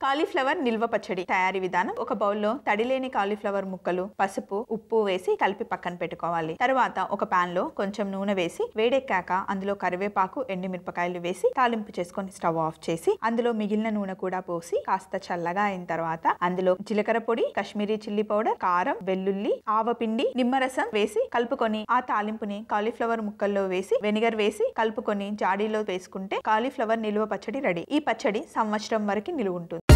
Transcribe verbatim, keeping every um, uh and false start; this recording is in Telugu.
కాలీఫ్లవర్ నిల్వ పచ్చడి తయారీ విధానం. ఒక బౌల్లో తడి లేని కాలీఫ్లవర్ ముక్కలు, పసుపు, ఉప్పు వేసి కలిపి పక్కన పెట్టుకోవాలి. తర్వాత ఒక పాన్ లో కొంచెం నూనె వేసి వేడెక్కాక అందులో కరివేపాకు, ఎండుమిరపకాయలు వేసి తాలింపు చేసుకొని స్టవ్ ఆఫ్ చేసి అందులో మిగిలిన నూనె కూడా పోసి కాస్త చల్లగా అయిన తర్వాత అందులో జీలకర్ర పొడి, కాశ్మీరీ చిల్లీ పౌడర్, కారం, వెల్లుల్లి, ఆవపిండి, నిమ్మరసం వేసి కలుపుకొని ఆ తాలింపుని కాలీఫ్లవర్ ముక్కల్లో వేసి వెనిగర్ వేసి కలుపుకొని జాడీలో వేసుకుంటే కాలీఫ్లవర్ నిల్వ పచ్చడి రెడీ. ఈ పచ్చడి సంవత్సరం వరకు నిలువ ఉంటుంది.